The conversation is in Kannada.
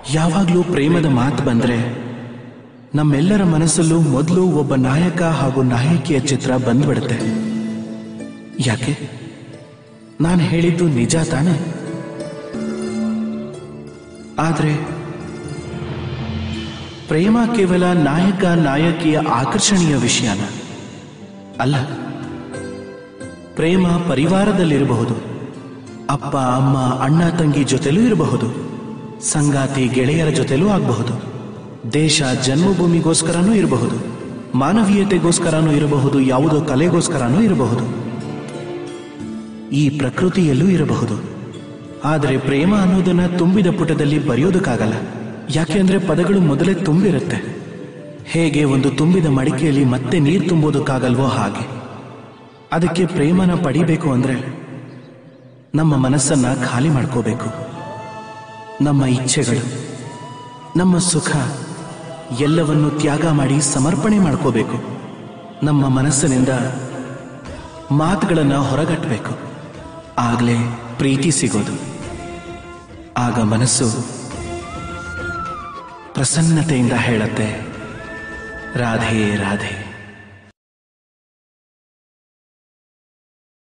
ಯಾವಾಗಲೂ ಪ್ರೇಮದ ಮಾತು ಬಂದ್ರೆ ನಮ್ಮೆಲ್ಲರ ಮನಸ್ಸಲ್ಲೂ ಮೊದಲು ಒಬ್ಬ ನಾಯಕ ಹಾಗೂ ನಾಯಕಿಯ ಚಿತ್ರ ಬಂದ್ಬಿಡುತ್ತೆ. ಯಾಕೆ? ನಾನು ಹೇಳಿದ್ದು ನಿಜ ತಾನೆ? ಆದ್ರೆ ಪ್ರೇಮ ಕೇವಲ ನಾಯಕ ನಾಯಕಿಯ ಆಕರ್ಷಣೀಯ ವಿಷಯನ ಅಲ್ಲ. ಪ್ರೇಮ ಪರಿವಾರದಲ್ಲಿರಬಹುದು, ಅಪ್ಪ ಅಮ್ಮ ಅಣ್ಣ ತಂಗಿ ಜೊತೆಲೂ ಇರಬಹುದು, ಸಂಗಾತಿ ಗೆಳೆಯರ ಜೊತೆಲೂ ಆಗಬಹುದು, ದೇಶ ಜನ್ಮಭೂಮಿಗೋಸ್ಕರನೂ ಇರಬಹುದು, ಮಾನವೀಯತೆಗೋಸ್ಕರನೂ ಇರಬಹುದು, ಯಾವುದೋ ಕಲೆಗೋಸ್ಕರನೂ ಇರಬಹುದು, ಈ ಪ್ರಕೃತಿಯಲ್ಲೂ ಇರಬಹುದು. ಆದರೆ ಪ್ರೇಮ ಅನ್ನೋದನ್ನ ತುಂಬಿದ ಪುಟದಲ್ಲಿ ಬರೆಯೋದಕ್ಕಾಗಲ್ಲ. ಯಾಕೆ ಅಂದ್ರೆ ಪದಗಳು ಮೊದಲೇ ತುಂಬಿರುತ್ತೆ. ಹೇಗೆ ಒಂದು ತುಂಬಿದ ಮಡಿಕೆಯಲ್ಲಿ ಮತ್ತೆ ನೀರು ತುಂಬೋದಕ್ಕಾಗಲ್ವೋ ಹಾಗೆ. ಅದಕ್ಕೆ ಪ್ರೇಮನ ಪಡಿಬೇಕು ಅಂದ್ರೆ ನಮ್ಮ ಮನಸ್ಸನ್ನ ಖಾಲಿ ಮಾಡ್ಕೋಬೇಕು. ನಮ್ಮ ಇಚ್ಛೆಗಳು, ನಮ್ಮ ಸುಖ ಎಲ್ಲವನ್ನು ತ್ಯಾಗ ಮಾಡಿ ಸಮರ್ಪಣೆ ಮಾಡ್ಕೋಬೇಕು. ನಮ್ಮ ಮನಸ್ಸಿನಿಂದ ಮಾತುಗಳನ್ನ ಹೊರಗಟ್ಟಬೇಕು. ಆಗ್ಲೇ ಪ್ರೀತಿ ಸಿಗೋದು. ಆಗ ಮನಸ್ಸು ಪ್ರಸನ್ನತೆಯಿಂದ ಹೇಳುತ್ತೆ, ರಾಧೆ ರಾಧೆ.